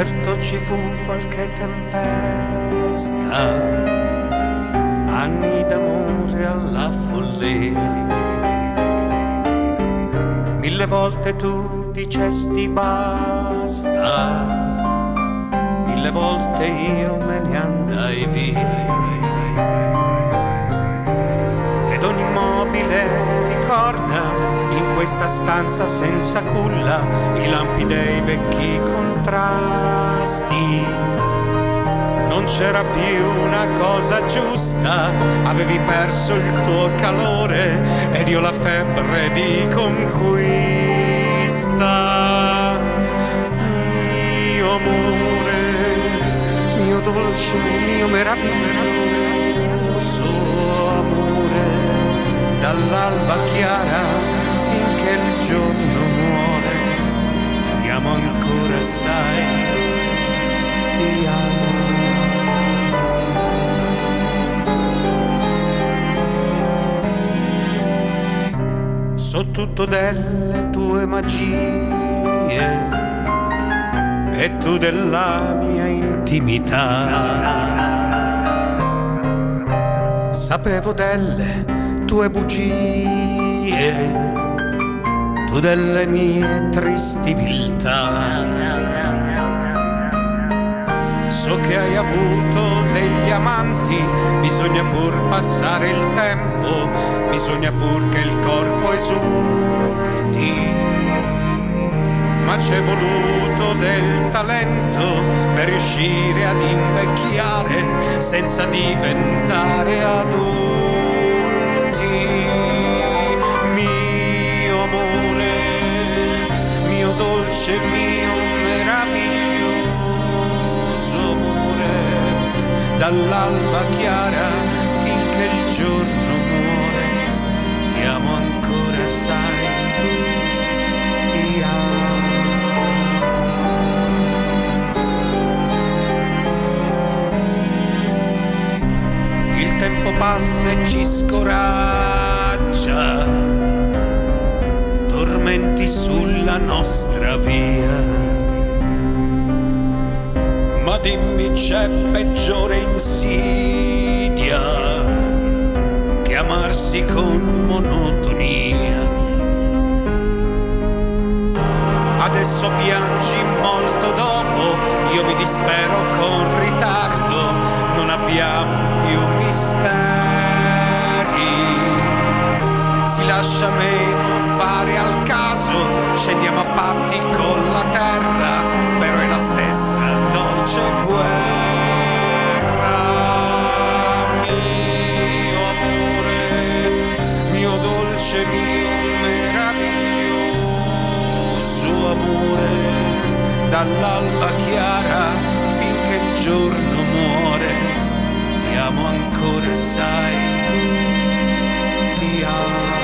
Certo ci fu qualche tempesta, anni d'amore alla follia. 1000 volte tu dicesti basta, 1000 volte io me ne andai via. Ed ogni immobile ricorda in questa stanza senza culla i lampi dei vecchi contrasti. Non c'era più una cosa giusta, avevi perso il tuo calore ed io la febbre di conquista. Mio amore, mio dolce, mio meraviglioso amore, dall'alba chiara finché il giorno muore, ti amo ancora, sai, ti amo. So tutto delle tue magie e tu della mia intimità. Sapevo delle tue bugie, tu delle mie tristi viltà. So che hai avuto degli amanti, bisogna pur passare il tempo, bisogna pur che il corpo esulti. Ma c'è voluto del talento per riuscire ad invecchiare senza diventare adulti. Mio amore, mio dolce, mio meraviglioso amore, dall'alba chiara finché il giorno muore, ti amo ancora, sai, ti amo. Il tempo passa e ci scoraggia, tormenti sulla nostra via. Ma dimmi, c'è peggiore insidia che amarsi con monotonia? Adesso piangi molto dopo, io mi dispero con ritardo, non abbiamo più misteri. Si lascia meno fare al caso, scendiamo a patti con la terra, però è la stessa dolce guerra. Mio amore, mio dolce, mio meraviglioso amore, dall'alba chiara finché il giorno muore, ti amo ancora, sai, ti amo.